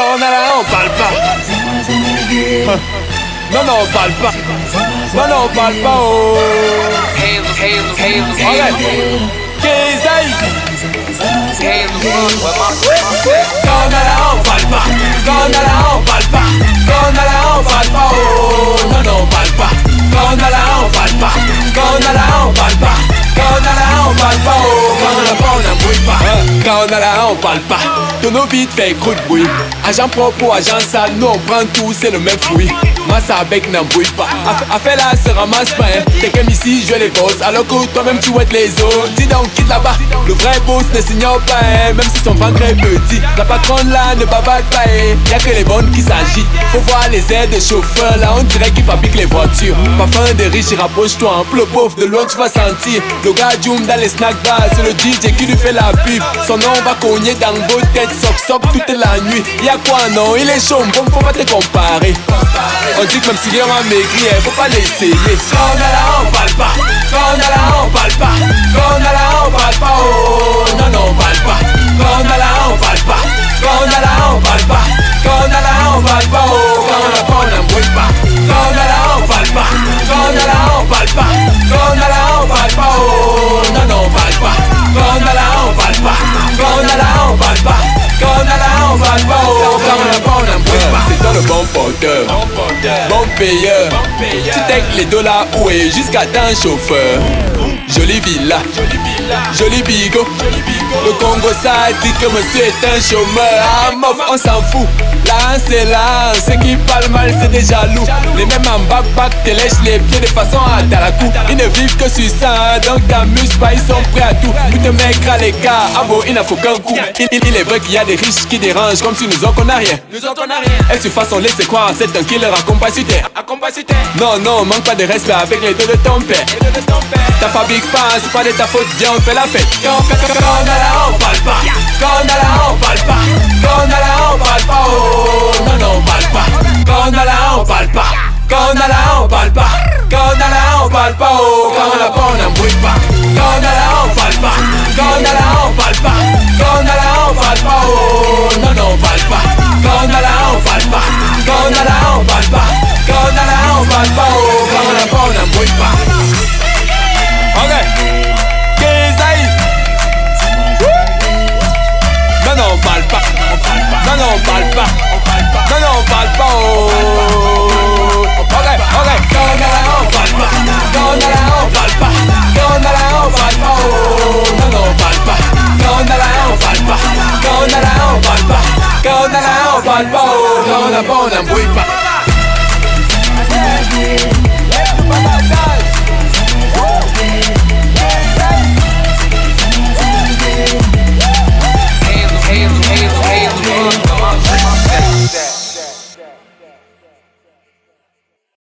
Quand on a la on parle pas. Non, non, on parle pas. Non, non, on parle pas. Oh. Alright. Kézaï. Quand on a la on parle pas. Quand on a la on parle pas. Quand on a la on parle pas. Oh. Non, non, on parle pas. Quand on a la on parle pas. Quand on a la on parle pas. Quand on a la on parle pas. Oh. Quand on a pas on n'embrouille pas. Quand on a la on parle pas. Ton nos vite fait gros de bruit. Agent propre ou agent sale, nous on prend tout, c'est le même fruit. Moi ça avec n'embrouille pas. Affaire là se ramasse pas hein. T'es comme ici, je les boss. Alors que toi-même tu ouettes les autres. Dis donc quitte là-bas. Le vrai boss ne s'ignore pas hein. Même si son ventre est petit. La patronne là ne bavade pas hein. Y'a que les bonnes qui s'agitent. Faut voir les aides de chauffeurs. Là on dirait qu'ils fabriquent les voitures. Parfum de riche, rapproche-toi. Un peu le pauvre de loin tu vas sentir. Le gars Joum dans les snack bars. C'est le DJ qui lui fait la pub. Son nom va cogner dans vos têtes. Soc toute la nuit. Y'a quoi non, il est chaud, bon faut pas te comparer. On dit que même si on a maigri, faut pas l'essayer. Quand on a la on parle pas. Quand on a la on parle pas. Quand on a la on parle pas. Oh non non on parle pas. Quand on a la on parle pas. Quand on a la on parle pas. Quand on a la on parle pas. Oh quand on a pas on n'embrouille pas. Quand on a la on parle pas. Quand on a la on parle pas. Quand on a la on parle pas. Oh non non on parle pas. Quand on a la on parle pas. Quand on a la on parle pas. Quand on a la on parle pas. Oh quand on a pas on n'embrouille pas. C'est toi le bon porteur, bon payeur. Tu t'aides les dollars où est jusqu'à ton chauffeur. Jolie villa, joli bigot. Le Congo ça dit que monsieur est un chômeur. Ah mof on s'en fout. Là c'est là, ceux qui parlent mal c'est des jaloux. Les mêmes en back te lèchent les pieds de façon à ta la coup. Ils ne vivent que sur ça, donc t'amuses pas, ils sont prêts à tout. Tout te mettre à l'écart, ah bon il n'en faut qu'un coup. Il est vrai qu'il y a des riches qui dérangent comme si nous autres on n'a rien. Et sur face on laisse croire à cette killer à compacité. Non non, manque pas de respect avec les deux de ton père. Ta fabrique pas, c'est pas de ta faute, viens on fait la fête. Quand on a la on parle pas. Quand on a la on parle pas. Quand on a la on parle pas. Oh non non on parle pas. Quand on a la on parle pas. Quand on a la on parle pas. Quand on a la on parle pas. Oh quand on a pas on n'embrouille pas. Quand on a la on parle pas. Quand on a la on parle pas. Quand on a la on parle pas. Oh non non on parle pas. Quand on a la on parle pas. Quand on a la on parle pas. Quand on a la on parle pas. Oh quand on a pas on n'embrouille pas. Ok, Kézaï. Non non on parle pas. Non non on parle pas. Non non on parle pas. Oh. Ok. Quand on a la on parle pas. Quand on a la on parle pas. Quand on a la on parle pas. Oh. Non non on parle pas. Quand on a la on parle pas. Quand on a la on parle pas. Quand on a la on parle pas. Oh. Quand on a pas on n'embrouille pas.